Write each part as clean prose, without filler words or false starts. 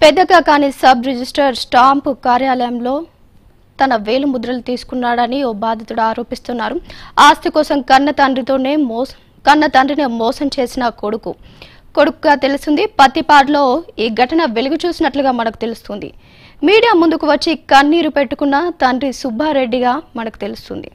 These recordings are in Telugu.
పెద్దగా కాని సబ్ రిజిస్టర్ స్టాంపు కార్యాలయంలో తన వేలు ముద్రలు తీసుకున్నాడని ఓ బాధితుడు ఆరోపిస్తున్నారు. ఆస్తి కోసం కన్న తండ్రిని మోసం చేసిన కొడుకుగా తెలుస్తుంది. పత్తిపాడులో ఈ ఘటన వెలుగు చూసినట్లుగా మనకు తెలుస్తుంది. మీడియా ముందుకు వచ్చి కన్నీరు పెట్టుకున్న తండ్రి సుబ్బారెడ్డిగా మనకు తెలుస్తుంది.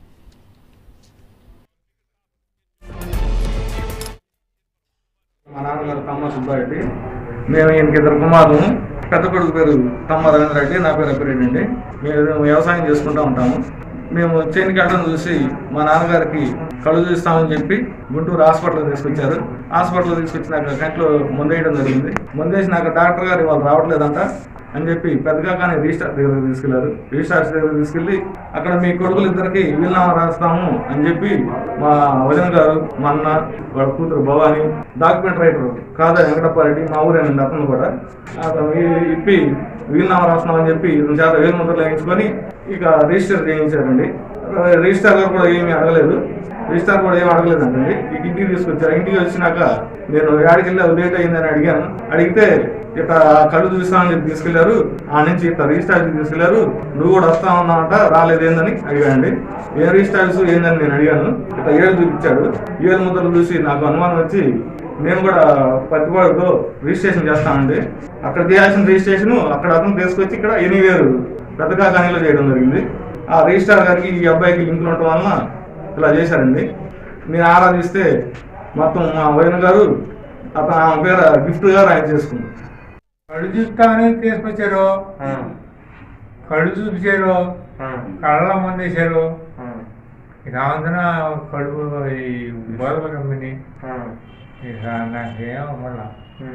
మా నాన్నగారు తమ్మ సుబ్బారెడ్డి, మేము ఈయనకి ఇద్దరు కుమారులు. పెద్ద కొడుకు పేరు తమ్మ రవీంద్ర రెడ్డి, నా పేరు అప్పిరెడ్డి అండి. మేము వ్యవసాయం చేసుకుంటూ ఉంటాము. మేము చేను గడ్డను చూసి మా నాన్నగారికి కళ్ళు చూస్తామని చెప్పి గుంటూరు హాస్పిటల్కి తీసుకొచ్చారు. హాస్పిటల్ తీసుకొచ్చినాక కంట్లో ముందేయడం జరిగింది. ముందేసినాక డాక్టర్ గారు వాళ్ళు రావట్లేదంట అని చెప్పి పెద్దగా కానీ రిజిస్టార్ దగ్గర తీసుకెళ్లారు. రిజిస్టార్ దగ్గర తీసుకెళ్లి అక్కడ మీ కొడుకులు ఇద్దరికి వీలునామా రాస్తాము అని చెప్పి మా వదిన గారు, మా అన్న, వాళ్ళ కూతురు భవాని, డాక్యుమెంట్ రైటర్ కాదా వెంకటప్పారెడ్డి, మా ఊరేనండి అతను కూడా, అతను ఇప్పి వీలునామా రాస్తున్నామని చెప్పి చేత వేలు ముద్రలు వేయించుకొని ఇక రిజిస్టర్ చేయించారండి. రిజిస్టార్ గారు కూడా ఏమీ అడగలేదు. రిజిస్టార్ కూడా ఏమి అడగలేదండి. ఇక ఇంటికి తీసుకొచ్చారు. ఇంటికి వచ్చినాక నేను యాడికి వెళ్ళి లేట్ అయిందని అడిగాను. అడిగితే ఇక కళ్ళు చూస్తామని చెప్పి తీసుకెళ్లారు. ఆ నుంచి ఇట్లా రిజిస్టార్కి తీసుకెళ్లారు. నువ్వు కూడా వస్తా ఉన్నావంట, రాలేదేందని అడిగానండి. ఏ రిజిస్టార్స్ ఏందని నేను అడిగాను. ఇట్లా ఏళ్ళు చూపించాడు. ఏళ్ళు ముద్రలు చూసి నాకు అనుమానం వచ్చి నేను కూడా పత్తిపాడుతో రిజిస్ట్రేషన్ చేస్తానండి. అక్కడ చేయాల్సిన రిజిస్ట్రేషన్ అక్కడ అతను తీసుకొచ్చి ఇక్కడ 8,000 పెద్దగా కానీలో చేయడం జరిగింది. ఆ రిజిస్టార్ గారికి ఈ అబ్బాయికి లింకులు ఉండటం వలన ఇలా చేశారండి. నేను ఆరాధిస్తే మొత్తం మా వదిన గారు అతను ఆమె పేరు గిఫ్ట్ గారు ఆయన చేసుకున్నారు. కళ్ళు చూస్తామని తీసుకొచ్చారు, కళ్ళు చూపించారు, కళ్ళ మందేశారు. ఇక ఆంధ్ర కడుపు ఈ గోధుమ కంపెనీ ఇక నాకేమో మళ్ళా.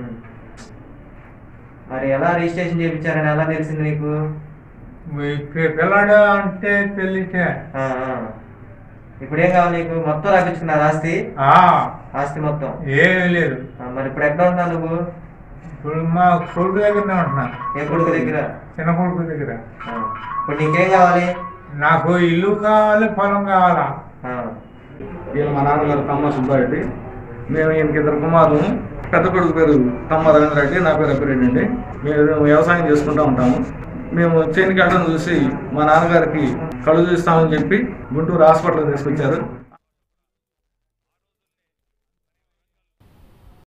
మరి ఎలా రిజిస్ట్రేషన్ చేయించారని ఎలా తెలిసింది నీకు? పిల్లాడు అంటే తెలిసే. ఇప్పుడు ఏం కావాలి నీకు? మొత్తం రాపించుకున్నారు ఆస్తి? ఆస్తి మొత్తం ఏమీ లేదు. మరి ఇప్పుడు ఎక్కడ ఉంటున్నావు నువ్వు? ఇప్పుడు మా కొడుకు దగ్గరనే ఉంటున్నా. ఏ కొడుకు దగ్గర? చిన్న కొడుకు దగ్గర. ఇప్పుడు నీకేం కావాలి? నాకు ఇల్లు కావాలి, పొలం కావాలా. ఈయన మా నాన్నగారు తమ్మ సుబ్బారెడ్డి, మేము ఈయనకి ఇద్దరు కుమారులు. పెద్ద కొడుకు పేరు తమ్మ రవీంద్ర రెడ్డి, నా పేరు అప్పిరెడ్డి అండి. మేము వ్యవసాయం చేసుకుంటూ ఉంటాము. మేము చేను గడ్డను చూసి మా నాన్నగారికి కళ్ళు చూస్తామని చెప్పి గుంటూరు హాస్పిటల్కి తీసుకొచ్చారు.